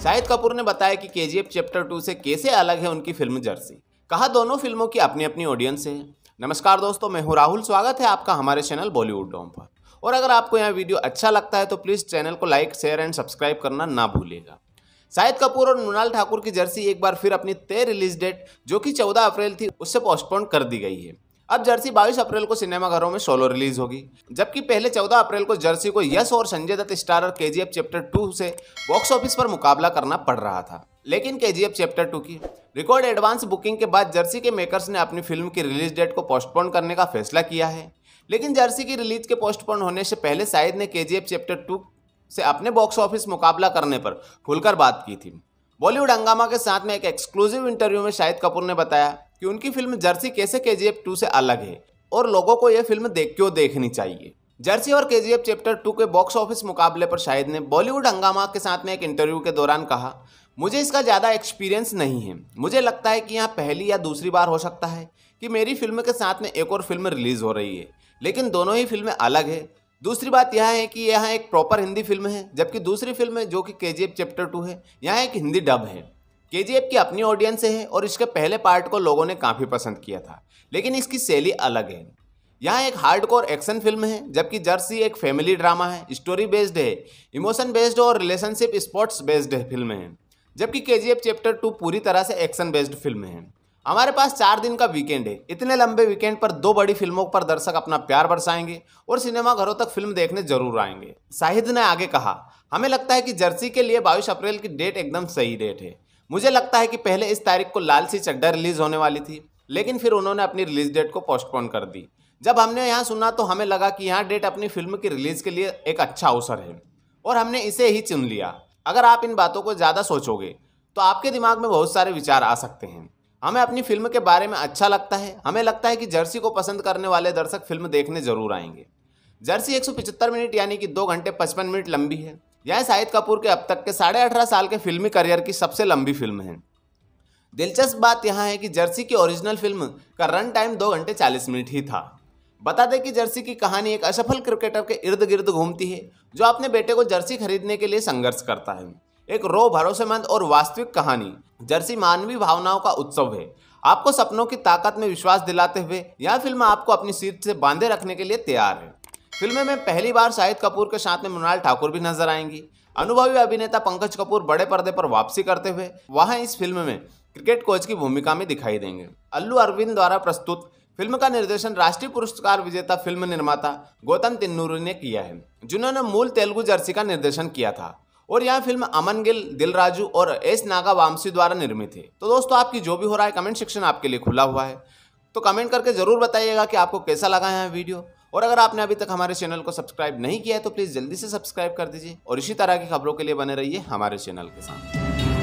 शाहिद कपूर ने बताया कि केजीएफ चैप्टर 2 से कैसे अलग है उनकी फिल्म जर्सी। कहा दोनों फिल्मों की अपनी अपनी ऑडियंस है। नमस्कार दोस्तों, मैं हूं राहुल। स्वागत है आपका हमारे चैनल बॉलीवुड डॉम पर। और अगर आपको यह वीडियो अच्छा लगता है तो प्लीज़ चैनल को लाइक, शेयर एंड सब्सक्राइब करना ना भूलिएगा। शाहिद कपूर और मृणाल ठाकुर की जर्सी एक बार फिर अपनी तय रिलीज डेट जो कि 14 अप्रैल थी उससे पोस्टपोन कर दी गई है। अब जर्सी 22 अप्रैल को सिनेमाघरों में सोलो रिलीज होगी, जबकि पहले 14 अप्रैल को जर्सी को यश और Sanjay Dutt starrer KGF chapter 2 से बॉक्स ऑफिस पर मुकाबला करना पड़ रहा था। लेकिन केजीएफ चैप्टर 2 की रिकॉर्ड एडवांस बुकिंग के बाद जर्सी के मेकर्स ने अपनी फिल्म की रिलीज डेट को पोस्टपोन करने का फैसला किया है। लेकिन जर्सी की रिलीज के पोस्टपोन होने से पहले शाहिद ने केजीएफ चैप्टर 2 से अपने बॉक्स ऑफिस मुकाबला करने पर खुलकर बात की थी। बॉलीवुड हंगामा के साथ में एक एक्सक्लूसिव इंटरव्यू में शाहिद कपूर ने बताया कि उनकी फिल्म जर्सी कैसे केजीएफ 2 से अलग है और लोगों को यह फिल्म क्यों देखनी चाहिए। जर्सी और केजीएफ चैप्टर 2 के बॉक्स ऑफिस मुकाबले पर शाहिद ने बॉलीवुड हंगामा के साथ में एक इंटरव्यू के दौरान कहा, मुझे इसका ज़्यादा एक्सपीरियंस नहीं है। मुझे लगता है कि यहाँ पहली या दूसरी बार हो सकता है कि मेरी फिल्म के साथ में एक और फिल्म रिलीज हो रही है, लेकिन दोनों ही फिल्में अलग है। दूसरी बात यह है कि यह एक प्रॉपर हिंदी फिल्म है, जबकि दूसरी फिल्म जो कि केजीएफ चैप्टर 2 है, यह एक हिंदी डब है। केजीएफ की अपनी ऑडियंस है और इसके पहले पार्ट को लोगों ने काफ़ी पसंद किया था, लेकिन इसकी शैली अलग है। यहाँ एक हार्डकोर एक्शन फिल्म है, जबकि जर्सी एक फैमिली ड्रामा है, स्टोरी बेस्ड है, इमोशन बेस्ड और रिलेशनशिप स्पोर्ट्स बेस्ड फिल्म है। जबकि केजीएफ चैप्टर 2 पूरी तरह से एक्शन बेस्ड फिल्म है। हमारे पास 4 दिन का वीकेंड है। इतने लंबे वीकेंड पर 2 बड़ी फिल्मों पर दर्शक अपना प्यार बरसाएंगे और सिनेमाघरों तक फिल्म देखने जरूर आएंगे। शाहिद ने आगे कहा, हमें लगता है कि जर्सी के लिए 22 अप्रैल की डेट एकदम सही डेट है। मुझे लगता है कि पहले इस तारीख को लाल सी चड्ढा रिलीज होने वाली थी, लेकिन फिर उन्होंने अपनी रिलीज डेट को पोस्टपोन कर दी। जब हमने यहाँ सुना तो हमें लगा कि यहाँ डेट अपनी फिल्म की रिलीज के लिए एक अच्छा अवसर है और हमने इसे ही चुन लिया। अगर आप इन बातों को ज़्यादा सोचोगे तो आपके दिमाग में बहुत सारे विचार आ सकते हैं। हमें अपनी फिल्म के बारे में अच्छा लगता है। हमें लगता है कि जर्सी को पसंद करने वाले दर्शक फिल्म देखने जरूर आएंगे। जर्सी 175 मिनट यानी कि 2 घंटे 55 मिनट लंबी है। यह शाहिद कपूर के अब तक के 18.5 साल के फिल्मी करियर की सबसे लंबी फिल्म है। दिलचस्प बात यह है कि जर्सी की ओरिजिनल फिल्म का रन टाइम 2 घंटे 40 मिनट ही था। बता दें कि जर्सी की कहानी एक असफल क्रिकेटर के इर्द गिर्द घूमती है जो अपने बेटे को जर्सी खरीदने के लिए संघर्ष करता है। एक भरोसेमंद और वास्तविक कहानी। जर्सी मानवीय भावनाओं का उत्सव है। आपको सपनों की ताकत में विश्वास दिलाते हुए यह फिल्म आपको अपनी सीट से बांधे रखने के लिए तैयार है। फिल्म में पहली बार शाहिद कपूर के साथ में मृणाल ठाकुर भी नजर आएंगी। अनुभवी अभिनेता पंकज कपूर बड़े पर्दे पर वापसी करते हुए वहां इस फिल्म में क्रिकेट कोच की भूमिका में दिखाई देंगे। अल्लू अरविंद द्वारा प्रस्तुत फिल्म का निर्देशन राष्ट्रीय पुरस्कार विजेता फिल्म निर्माता गौतम तिन्नूरी ने किया है, जिन्होंने मूल तेलुगु जर्सी का निर्देशन किया था। और यह फिल्म अमन गिल, दिल राजू और एस नागा वामसी द्वारा निर्मित है। तो दोस्तों, आपकी जो भी हो रहा है कमेंट सेक्शन आपके लिए खुला हुआ है, तो कमेंट करके जरूर बताइएगा कि आपको कैसा लगा है वीडियो। और अगर आपने अभी तक हमारे चैनल को सब्सक्राइब नहीं किया है तो प्लीज़ जल्दी से सब्सक्राइब कर दीजिए और इसी तरह की खबरों के लिए बने रहिए हमारे चैनल के साथ।